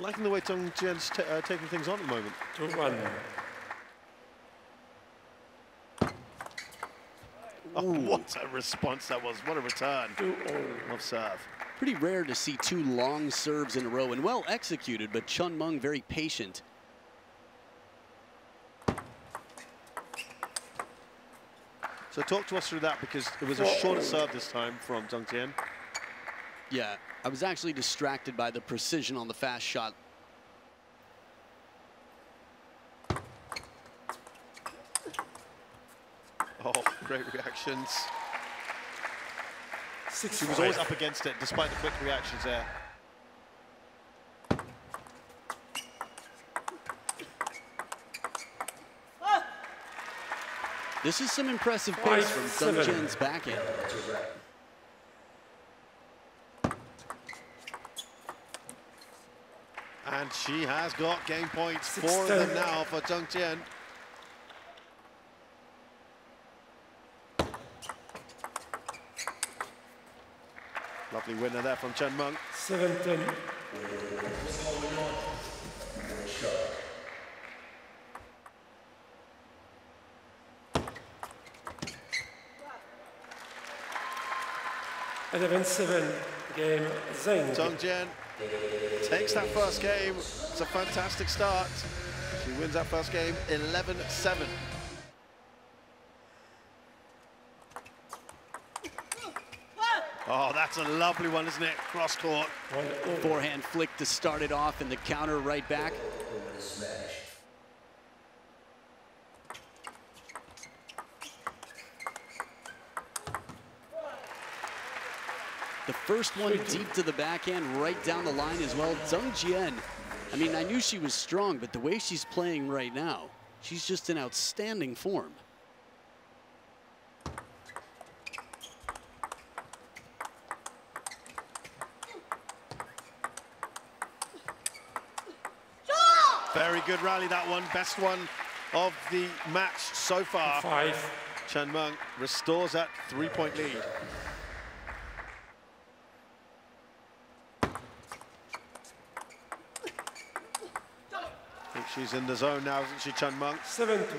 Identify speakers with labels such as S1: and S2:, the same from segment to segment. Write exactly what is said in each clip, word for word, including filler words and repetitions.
S1: Liking the way Zhang Jian's uh, taking things on at the moment.
S2: two one.
S1: Oh, what a response that was. What a return of serve.
S3: Pretty rare to see two long serves in a row, and well executed, but Chun Meng very patient.
S1: So talk to us through that, because it was a shorter serve this time from Zhang Jian.
S3: Yeah, I was actually distracted by the precision on the fast shot.
S1: Oh, great reactions.
S2: Six
S1: She was always up against it, despite the quick reactions there.
S3: This is some impressive pace from Zhang Jian's backhand.
S1: And she has got game points,
S2: Six,
S1: four
S2: ten.
S1: of them now for Zhang Jian. Lovely winner there from Chun Meng.
S2: seven ten. eleven seven. Game Zheng.
S1: Zhang Jian takes that first game. It's a fantastic start. She wins that first game eleven seven. Oh, that's a lovely one, isn't it? Cross court.
S3: Forehand flick to start it off, and the counter right back. The first one deep to the backhand, right down the line as well. Zhang Jian, I mean, I knew she was strong, but the way she's playing right now, she's just in outstanding form.
S1: Very good rally, that one. Best one of the match so far.
S2: Five.
S1: Chun Meng restores that three-point lead. I think she's in the zone now, isn't she, Chun Meng?
S2: seven two.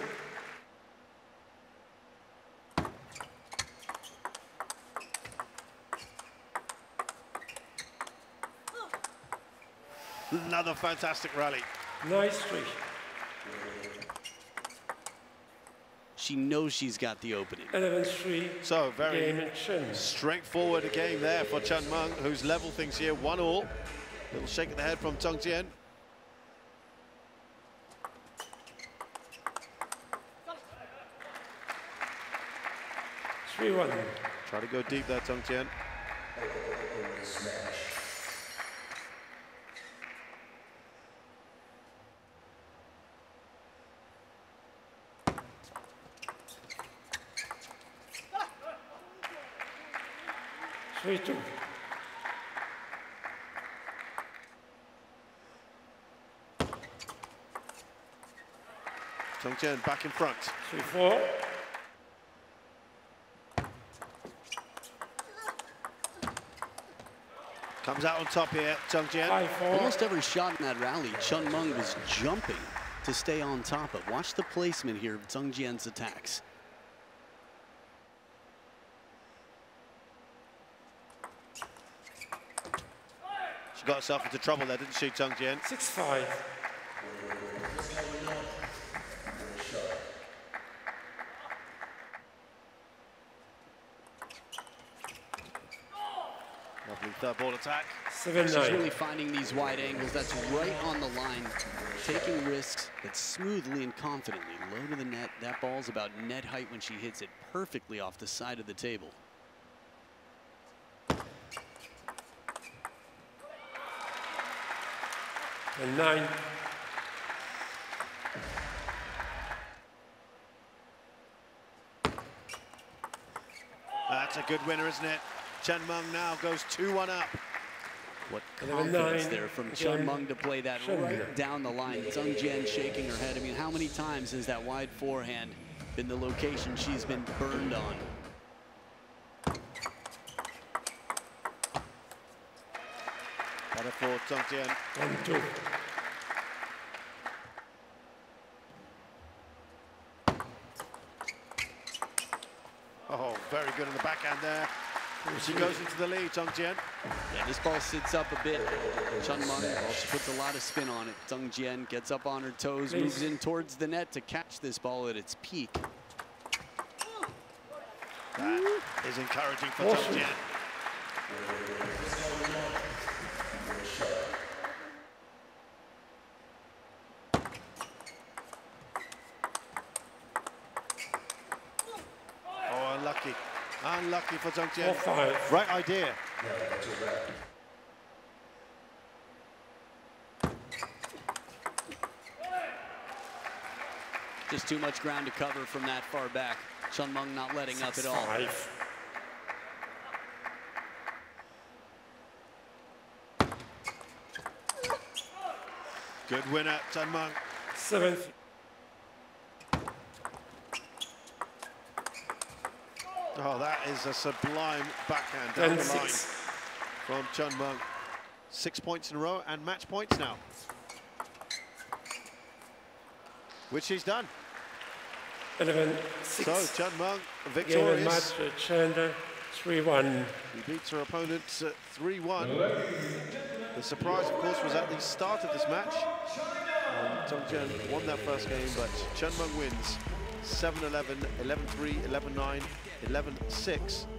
S1: Another fantastic rally.
S2: Nice three.
S3: She knows she's got the opening.
S2: eleven three.
S1: So very
S2: Game in Chun.
S1: straightforward a game there for Chun Meng, who's level things here, one all. Little shake of the head from Zhang Jian.
S2: three one.
S1: Try to go deep there, Zhang Jian.
S2: three two.
S1: Zhang Jian back in front.
S2: three four.
S1: Comes out on top here, Zhang Jian.
S2: five four.
S3: Almost every shot in that rally, Chun Meng was jumping to stay on top of. Watch the placement here of Zhang Jian's attacks.
S1: She got herself into trouble there, didn't she, Zhang Jian?
S2: six five.
S1: Lovely third ball attack.
S2: seven
S3: She's
S2: nine.
S3: really finding these wide angles. That's right on the line, taking risks, but smoothly and confidently. Low to the net. That ball's about net height when she hits it perfectly off the side of the table.
S2: And nine.
S1: That's a good winner, isn't it? Chun Meng now goes two one up.
S3: What
S2: eleven
S3: confidence
S2: nine.
S3: there from
S2: Again,
S3: Chun Meng to play that
S2: Chun
S3: right
S2: Meng.
S3: down the line. Zhang Jian shaking her head. I mean, how many times has that wide forehand been the location she's been burned on?
S1: Better for Zhang Jian.
S2: one two.
S1: Oh, very good in the backhand there. She goes into the lead, Zhang Jian.
S3: Yeah, this ball sits up a bit. Chun Meng, well, she puts a lot of spin on it. Zhang Jian gets up on her toes,
S2: Please.
S3: moves in towards the net to catch this ball at its peak.
S1: That is encouraging for
S2: Awesome.
S1: Zhang Jian. Oh, unlucky. Unlucky for Zhang
S2: four
S1: Jian.
S2: five.
S1: Right idea.
S3: Just too much ground to cover from that far back. Chun Meng not letting up at all.
S2: Five.
S1: Good winner, Chun Meng.
S2: Seven.
S1: Oh, that is a sublime backhand
S2: Ten
S1: down the line
S2: six.
S1: from Chun Meng. Six points in a row and match points now, which she's done.
S2: Eleven six.
S1: So Chun Meng
S2: Game and
S1: victorious.
S2: match. uh, Chandler. Three one.
S1: He beats her opponent three one. The surprise, of course, was at the start of this match. Um, Zhang Jian won that first game, but Chun Meng wins seven eleven, eleven three, eleven nine, eleven six.